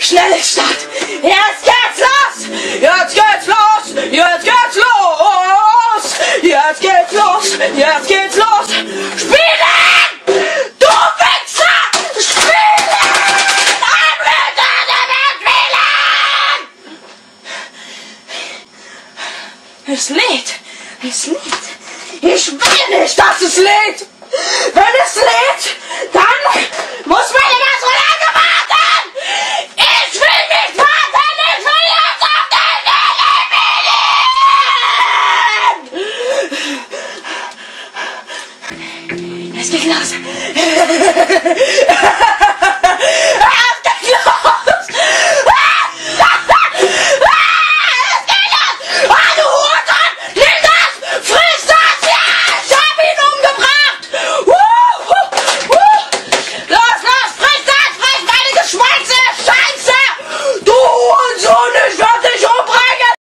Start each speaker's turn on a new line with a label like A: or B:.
A: Schnelle Start! Jetzt geht's los! Jetzt geht's los! Jetzt geht's los! Jetzt geht's los! Jetzt geht's los! Spielen! Du Wichser! Spielen! Es lädt! Es lädt! Ich will nicht, dass es lädt! Wenn es lädt, dann muss meine